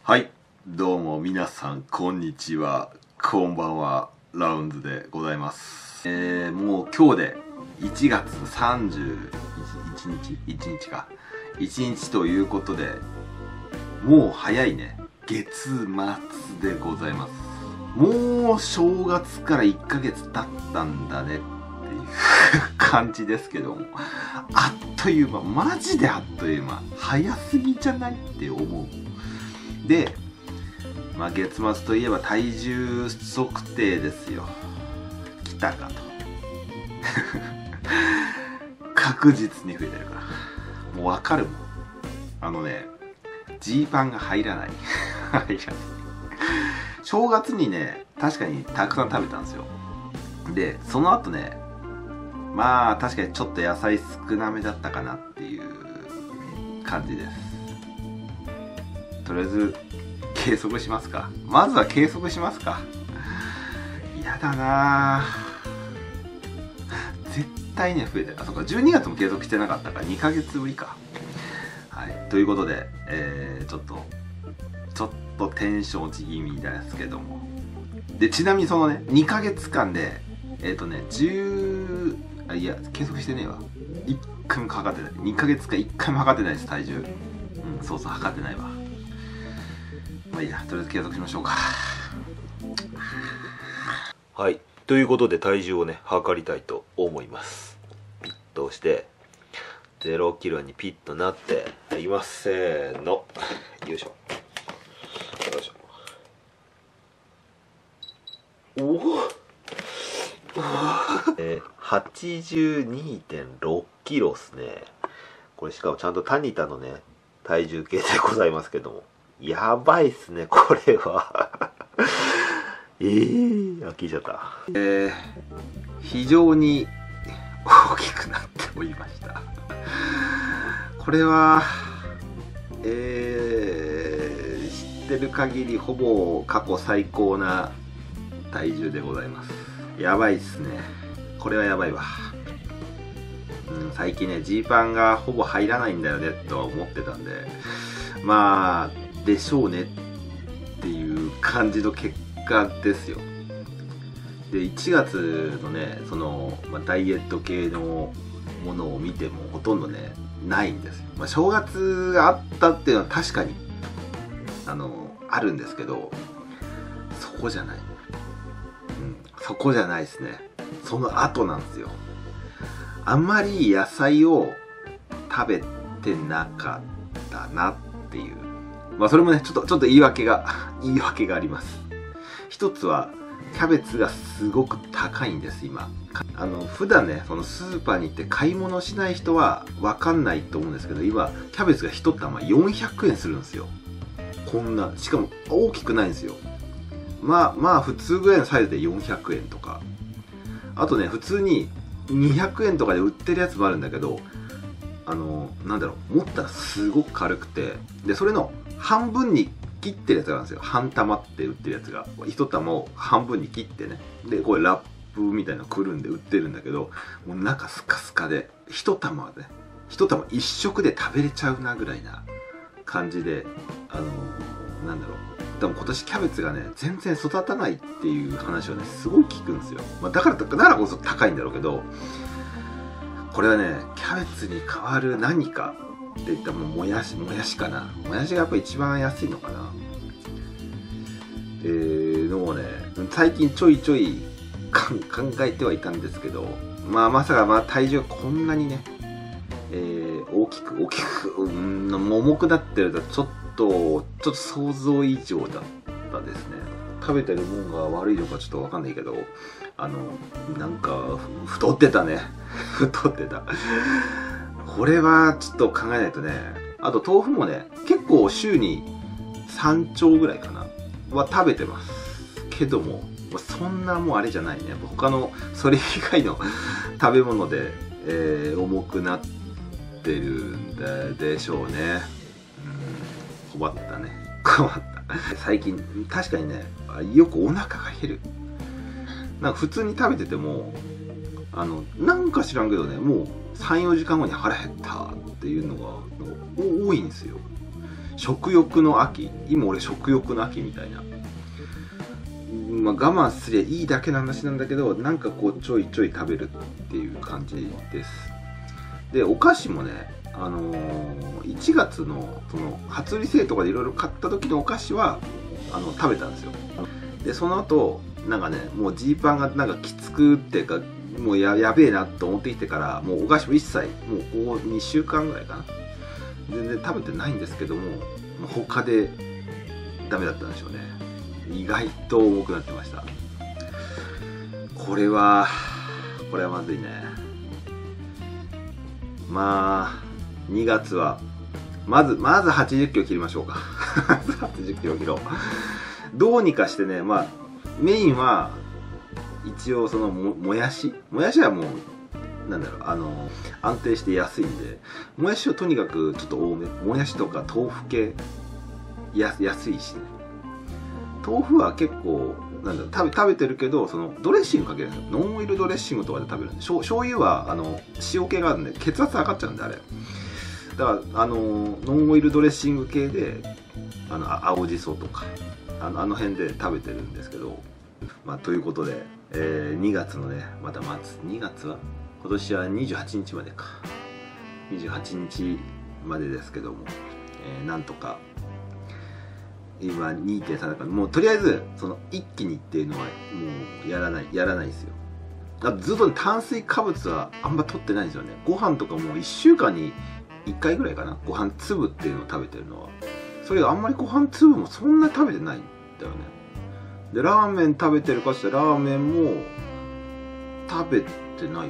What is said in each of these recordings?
はい、どうも皆さんこんにちは、こんばんは、ラウンズでございます。もう今日で1月31日ということで、もう早いね、月末でございます。もう正月から1ヶ月経ったんだねっていう感じですけども、あっという間、マジであっという間、早すぎじゃないって思う。で、月末といえば体重測定ですよ。来たかと確実に増えてるからもう分かるもん。ジーパンが入らない正月にね、確かにたくさん食べたんですよ。でその後ね、確かにちょっと野菜少なめだったかなっていう感じです。とりあえず計測しますか。まずは計測しますか。やだな絶対ね増えてる。あ、そっか、12月も計測してなかったから2ヶ月ぶりか。はい、ということで、ちょっとテンション落ち気味ですけども、でちなみにそのね2ヶ月間で計測してねえわ。1回も測ってない。2ヶ月間1回も測ってないです、体重。そうそう、測ってないわ。いいや、とりあえず計測しましょうか。はい、ということで体重をね測りたいと思います。ピッと押して0キロにピッとなっていきます。せーの、よいしょよいしょ。おお82.6 キロっすね。これしかもちゃんとタニタのね体重計でございますけども、やばいっすねこれは聞いちゃった。非常に大きくなっておりました。これは知ってる限りほぼ過去最高な体重でございます。やばいっすね、これはやばいわ。最近ねジーパンがほぼ入らないんだよねとは思ってたんで、でしょうねっていう感じの結果ですよ。で1月のねその、ダイエット系のものを見てもほとんどねないんですよ。正月があったっていうのは確かにあるんですけど、そこじゃない、そこじゃないですね。その後なんですよ。あんまり野菜を食べてなかったなっていう、それもねちょっと言い訳があります。一つはキャベツがすごく高いんです今。普段ねそのスーパーに行って買い物しない人は分かんないと思うんですけど、今キャベツが1玉400円するんですよ。こんな、しかも大きくないんですよ。普通ぐらいのサイズで400円とか、あとね普通に200円とかで売ってるやつもあるんだけど、持ったらすごく軽くて、でそれの半分に切ってるやつがあるんですよ。半玉って売ってるやつが、1玉を半分に切ってね、でこれラップみたいなのくるんで売ってるんだけど、もう中スカスカで1玉1食で食べれちゃうなぐらいな感じで、でも今年キャベツがね全然育たないっていう話をねすごい聞くんですよ。だからこそ高いんだろうけど、これはねキャベツに代わる何かって言ったらもやしかな。もやしがやっぱ一番安いのかなのをね最近ちょいちょい考えてはいたんですけど、まさか体重こんなにね、大きく重くなってるとちょっと想像以上だったですね。食べてるもんが悪いのかちょっと分かんないけど、太ってたね太ってた。これはちょっと考えないとね。あと豆腐もね結構週に3丁ぐらいかなは食べてますけども、そんなもうあれじゃないね。他のそれ以外の食べ物で、重くなってるんでしょうね。困った。最近確かにねよくお腹が減る。普通に食べててもなんか知らんけどね、もう 3,4 時間後に腹減ったっていうのが多いんですよ。 食欲の秋、今俺食欲の秋みたいな、まあ、我慢すりゃいいだけの話なんだけど、なんかこうちょいちょい食べるっていう感じです。でお菓子もね、1月のその初売りセールとかでいろいろ買った時のお菓子は食べたんですよ。でその後なんかね、もうジーパンがなんかきつくっていうか、もうやべえなと思ってきてから、もうお菓子も一切、もうここ2週間ぐらいかな、全然食べてないんですけども、他でダメだったんでしょうね。意外と重くなってました。これはまずいね。まあ2月はまず80キロ切りましょうか。80キロ切ろう。どうにかしてね、まあメインは一応そのもやしはもうなんだろう、安定して安いんで、もやしをとにかくちょっと多め、もやしとか豆腐系安いしね。豆腐は結構なんだろう、食べてるけど、そのドレッシングかけるんですよ。ノンオイルドレッシングとかで食べるんで、醤油は塩気があるんで血圧上がっちゃうんで、あれだからノンオイルドレッシング系で青じそとかあの辺で食べてるんですけど、まあということで、2月のね、また2月は今年は28日までか、28日までですけども、なんとか今 2.3 だから、もうとりあえずその一気にっていうのはもうやらないですよ。だからずっと炭水化物はあんま取ってないんですよね。ご飯とかも1週間に1回ぐらいかな、ご飯粒っていうのを食べてるのは。それがあんまりご飯粒もそんな食べてないんだよね。でラーメン食べてるかって言ったら、ラーメンも食べてないわ。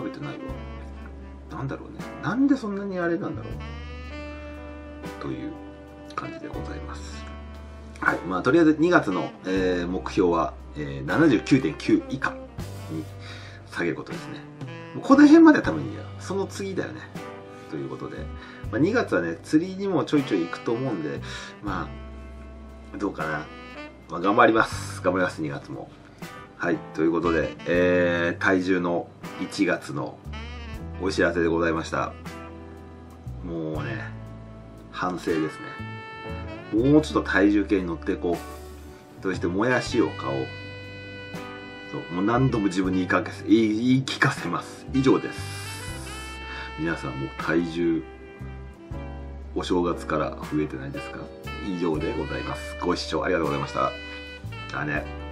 なんだろうね、なんでそんなにあれなんだろうという感じでございます。はい、まあとりあえず2月の、目標は、79.9 以下に下げることですね。もうこの辺までは多分いいや、その次だよね。ということで、まあ、2月はね、釣りにもちょいちょい行くと思うんで、まあどうかな、まあ、頑張ります2月も。はい、ということで、体重の1月のお知らせでございました。もうね、反省ですね。もうちょっと体重計に乗っていこう。そしてもやしを買おう。そう、もう何度も自分に言い聞かせます。以上です。皆さんもう体重お正月から増えてないですか？以上でございます。ご視聴ありがとうございました。だね。